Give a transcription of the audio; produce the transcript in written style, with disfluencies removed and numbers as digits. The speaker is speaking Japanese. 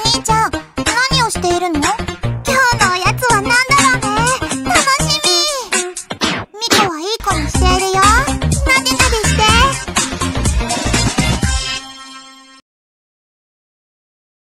兄ちゃん、何をしているの？